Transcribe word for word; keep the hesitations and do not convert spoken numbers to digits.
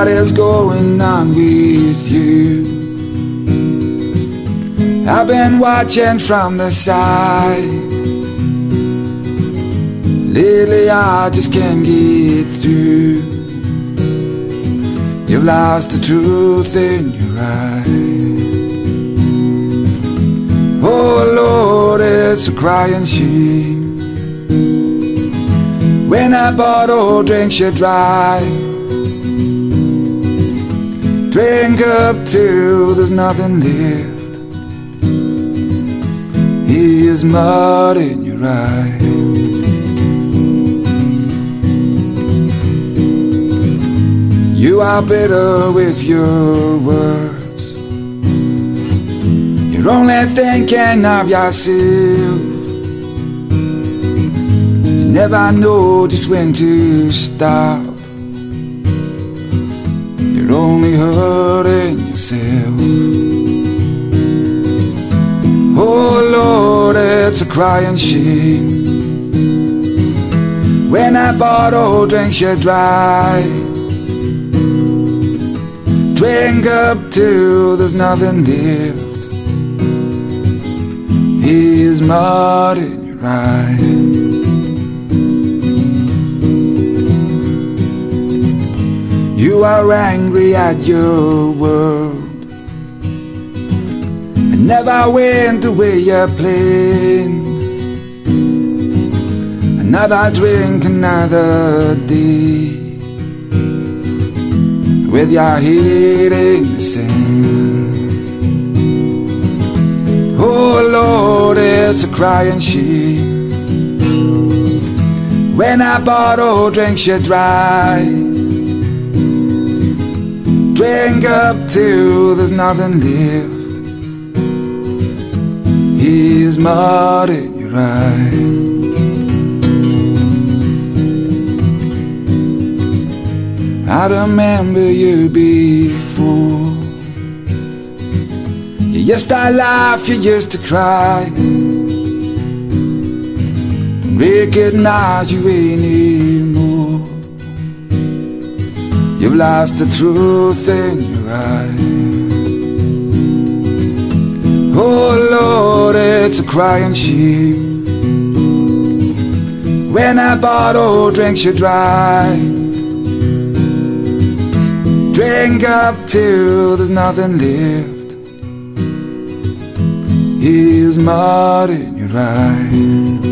What is going on with you? I've been watching from the side. Lately I just can't get through. You've lost the truth in your eyes. Oh Lord, it's a crying shame. When that bottle drinks you dry, drink up till there's nothing left. Here's mud in your eye. You are bitter with your words. You're only thinking of yourself. You never know just when to stop. You're only hurting yourself. Oh Lord, it's a crying shame. When that bottle drinks you dry, drink up till there's nothing left. Here's mud in your eye. You are angry at your world. It never went the way you planned. Another drink, another day, with your head in the sand. Oh Lord, it's a crying shame. When that bottle drinks you dry, drink up till there's nothing left. Here's mud in your eye. I remember you before. You used to laugh, you used to cry. Don't recognize you anymore. You've lost the truth in your eyes. Oh Lord, it's a crying shame. When that bottle drinks you dry, drink up till there's nothing left. Here's mud in your eye.